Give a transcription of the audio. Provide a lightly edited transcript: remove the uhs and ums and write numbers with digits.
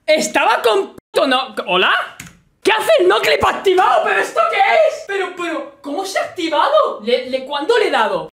Estaba con puto no... ¿Hola? ¿Qué hace el no clip activado? ¿Pero esto qué es? Pero, ¿cómo se ha activado? ¿Cuándo le he dado?